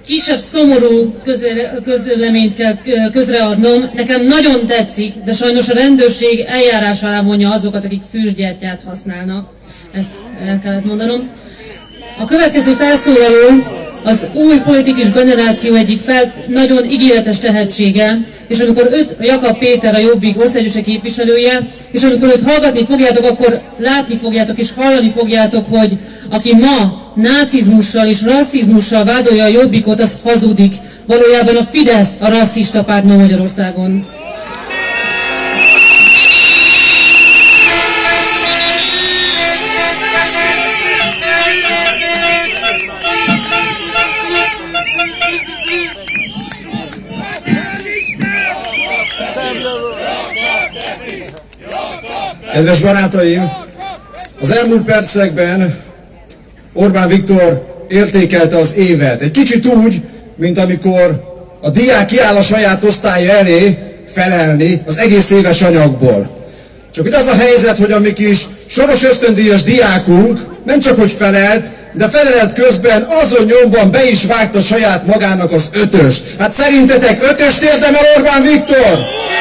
kisebb szomorú közleményt kell közreadnom. Nekem nagyon tetszik, de sajnos a rendőrség eljárás alá vonja azokat, akik füstgyertyát használnak. Ezt el kellett mondanom. A következő felszólaló az új politikus generáció egyik nagyon ígéretes tehetsége, és amikor őt, Jakab Péter, a Jobbik országgyűlési képviselője, és amikor őt hallgatni fogjátok, akkor látni fogjátok és hallani fogjátok, hogy aki ma nácizmussal és rasszizmussal vádolja a Jobbikot, az hazudik. Valójában a Fidesz a rasszista párt ma Magyarországon. Kedves barátaim, az elmúlt percekben Orbán Viktor értékelte az évet. Egy kicsit úgy, mint amikor a diák kiáll a saját osztálya elé felelni az egész éves anyagból. Csak hogy az a helyzet, hogy a mi kis soros ösztöndíjas diákunk nem csak hogy felelt, de felelet közben azon nyomban be is vágta saját magának az ötöst. Hát szerintetek ötöst érdemel Orbán Viktor?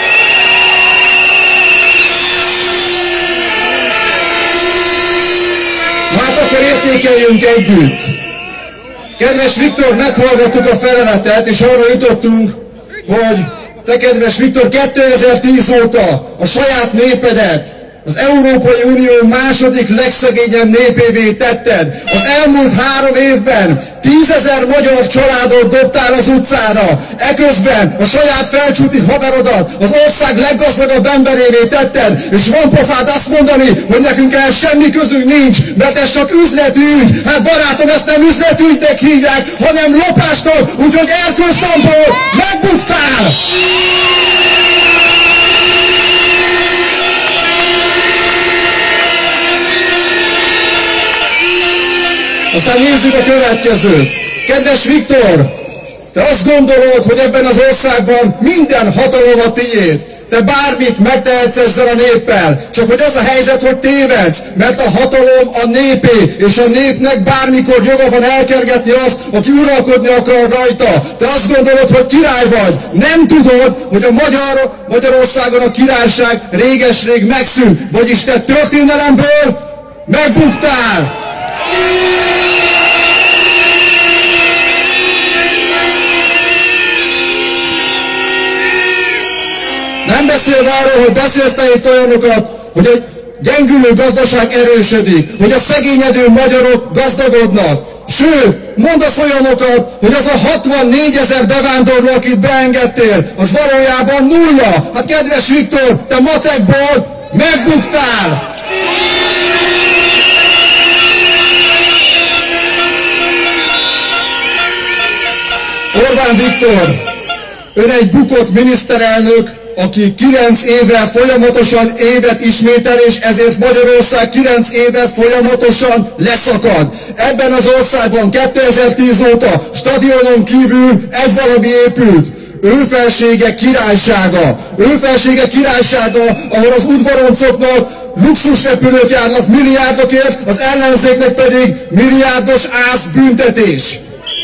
Akkor értékeljünk együtt. Kedves Viktor, meghallgattuk a feleletet, és arra jutottunk, hogy te, kedves Viktor, 2010 óta a saját népedet az Európai Unió második legszegényebb népévé tetted. Az elmúlt 3 évben 10 000 magyar családot dobtál az utcára. Eközben a saját felcsúti haverodat az ország leggazdagabb emberévé tetted. És van pofád azt mondani, hogy nekünk ehhez semmi közünk nincs, mert ez csak üzletügy. Hát barátom, ezt nem üzletügynek hívják, hanem lopásnak, úgyhogy erkölcstambból megbuktál! Aztán nézzük a következőt. Kedves Viktor, te azt gondolod, hogy ebben az országban minden hatalom a tiéd. Te bármit megtehetsz ezzel a néppel. Csak hogy az a helyzet, hogy tévedsz, mert a hatalom a népé, és a népnek bármikor joga van elkergetni azt, aki uralkodni akar rajta. Te azt gondolod, hogy király vagy. Nem tudod, hogy a Magyarországon a királyság réges-rég megszűnt. Vagyis te történelemből megbuktál. Nem beszélve arról, hogy beszélsz te itt olyanokat, hogy egy gyengülő gazdaság erősödik, hogy a szegényedő magyarok gazdagodnak. Sőt, mondasz olyanokat, hogy az a 64 000 bevándorló, akit beengedtél, az valójában nulla. Hát kedves Viktor, te matekból megbuktál! Orbán Viktor, ön egy bukott miniszterelnök, aki 9 éve folyamatosan évet ismétel, és ezért Magyarország 9 éve folyamatosan leszakad. Ebben az országban 2010 óta stadionon kívül egy valami épült. Őfelsége királysága. Őfelsége királysága, ahol az udvaroncoknak luxusrepülők járnak milliárdokért, az ellenzéknek pedig milliárdos ászbüntetés.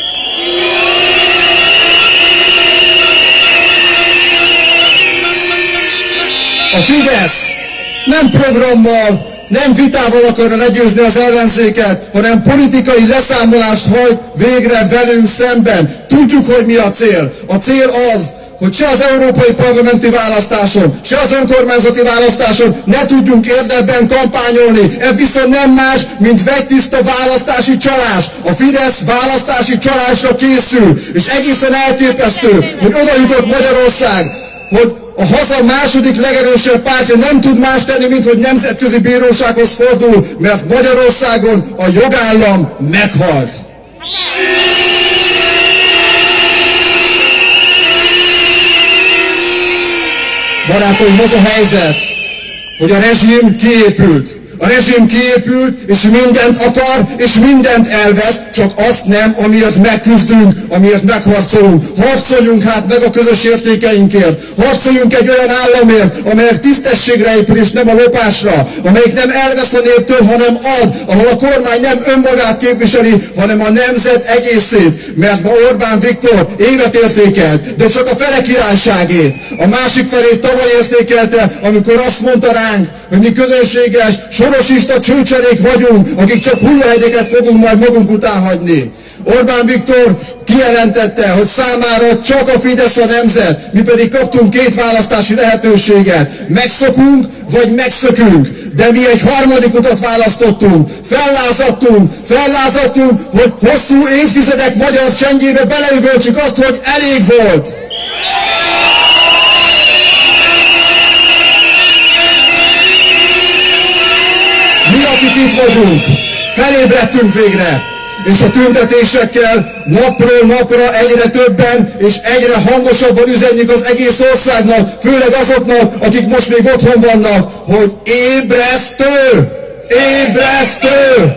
A Fidesz nem programmal, nem vitával akarja legyőzni az ellenzéket, hanem politikai leszámolást hajt végre velünk szemben. Tudjuk, hogy mi a cél. A cél az, hogy se az európai parlamenti választáson, se az önkormányzati választáson ne tudjunk érdemben kampányolni. Ez viszont nem más, mint vegytiszta választási csalás. A Fidesz választási csalásra készül, és egészen elképesztő, hogy oda jutott Magyarország, hogy a haza második legerősebb pártja nem tud más tenni, mint hogy nemzetközi bírósághoz fordul, mert Magyarországon a jogállam meghalt. Barátaim, az a helyzet, hogy a rezsim kiépült. A rezsim kiépült, és mindent akar, és mindent elvesz, csak azt nem, amiért megküzdünk, amiért megharcolunk. Harcoljunk hát meg a közös értékeinkért. Harcoljunk egy olyan államért, amelyek tisztességre épül, és nem a lopásra. Amelyik nem elvesz a néptől, hanem ad. Ahol a kormány nem önmagát képviseli, hanem a nemzet egészét. Mert ma Orbán Viktor évet értékelt, de csak a fele királyságét. A másik felét tavaly értékelte, amikor azt mondta ránk, hogy mi közönséges, sorosista csőcserék vagyunk, akik csak hullahegyeket fogunk majd magunk után hagyni. Orbán Viktor kijelentette, hogy számára csak a Fidesz a nemzet, mi pedig kaptunk két választási lehetőséget. Megszokunk, vagy megszökünk. De mi egy harmadik utat választottunk. Fellázadtunk, hogy hosszú évtizedek magyar csendjébe beleüvöltsük azt, hogy elég volt. Mi, akik itt vagyunk, felébredtünk végre, és a tüntetésekkel napról napra egyre többen és egyre hangosabban üzenjük az egész országnak, főleg azoknak, akik most még otthon vannak, hogy ébresztő! Ébresztő!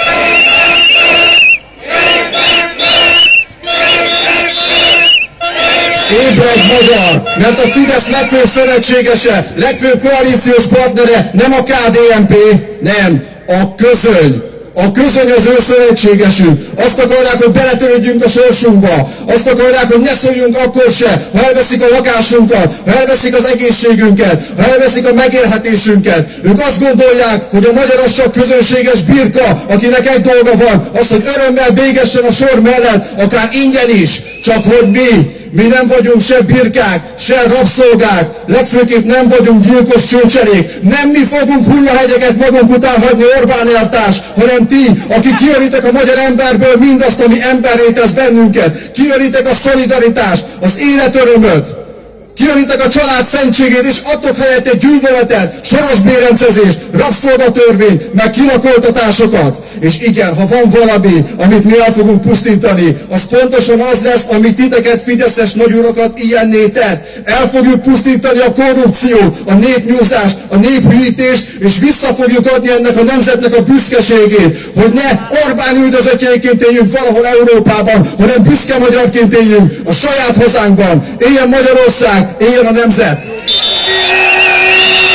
Ébredj magyar, mert a Fidesz legfőbb szövetségese, legfőbb koalíciós partnere nem a KDNP, nem, a közöny. A közöny az ő szövetségesünk. Azt akarják, hogy beletörődjünk a sorsunkba. Azt akarják, hogy ne szóljunk akkor se, ha elveszik a lakásunkat, ha elveszik az egészségünket, ha elveszik a megélhetésünket. Ők azt gondolják, hogy a magyar az csak közönséges birka, akinek egy dolga van, az, hogy örömmel végessen a sor mellett, akár ingyen is. Csak hogy mi nem vagyunk se birkák, se rabszolgák, legfőképp nem vagyunk gyilkos csőcserék. Nem mi fogunk hullahegyeket magunk után hagyni, Orbán elvtárs, hanem ti, akik kiölitek a magyar emberből mindazt, ami emberré tesz bennünket. Kiölitek a szolidaritást, az életörömöt. Kiölitek a család szentségét, és adtok helyett egy gyűlöletet, soros bérencezést, rabszolgatörvényt, meg kilakoltatásokat. És igen, ha van valami, amit mi el fogunk pusztítani, az pontosan az lesz, ami titeket, fideszes nagyurakat ilyenné tett. El fogjuk pusztítani a korrupciót, a népnyúzást, a néphűítést, és vissza fogjuk adni ennek a nemzetnek a büszkeségét, hogy ne Orbán üldözöttjeiként éljünk valahol Európában, hanem büszke magyarként éljünk a saját hazánkban. Éljen Magyarország! Éljen a nemzet!